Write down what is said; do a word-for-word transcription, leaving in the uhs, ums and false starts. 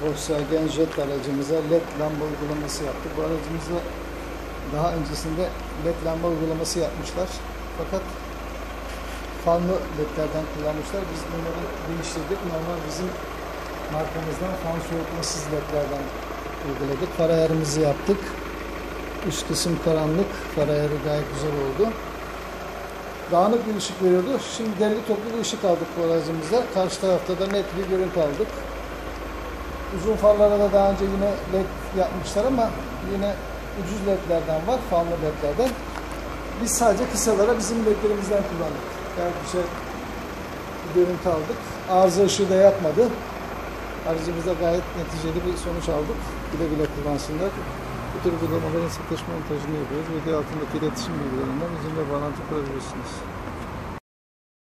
Volkswagen Jetta aracımıza led lamba uygulaması yaptık. Bu aracımıza daha öncesinde led lamba uygulaması yapmışlar. Fakat fanlı ledlerden kullanmışlar. Biz bunları değiştirdik. Normal bizim markamızdan fan soğutmasız ledlerden uyguladık. Far ayarımızı yaptık. Üst kısım karanlık. Far ayarı gayet güzel oldu. Dağınık bir ışık veriyordu. Şimdi derli toplu bir ışık aldık bu aracımıza. Karşı tarafta da net bir görüntü aldık. Uzun farlara da daha önce yine led yapmışlar ama yine ucuz ledlerden var, fanlı ledlerden. Biz sadece kısalara bizim ledlerimizden kullandık. Gayet güzel bir görüntü aldık. Arıza ışığı da yapmadı. Aracımızda gayet neticeli bir sonuç aldık. Güle güle kullansınlar. Bu tür uygulamaların satış montajını yapıyoruz. Video altındaki iletişim bilgilerinden bizimle bağlantı kurabilirsiniz.